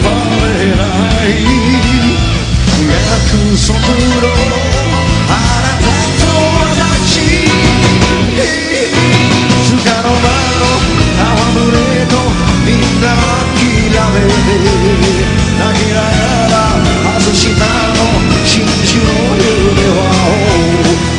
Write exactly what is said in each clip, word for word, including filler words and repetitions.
れない約束のあなたと私つかの間の戯れとみんな諦めて泣きながら外したの真珠の夢は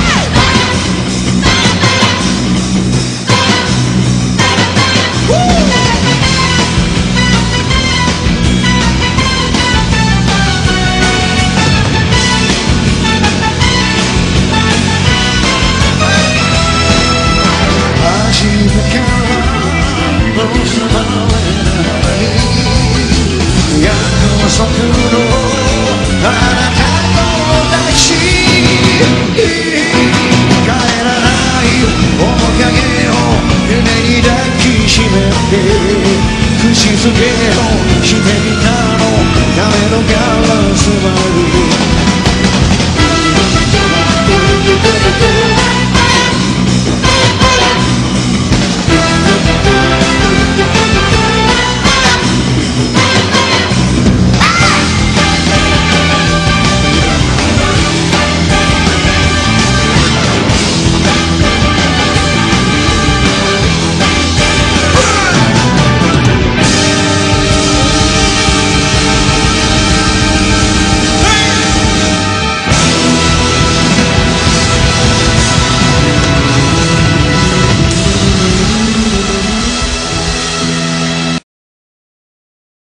約束のあなたと私帰らない面影を胸に抱きしめて口づけの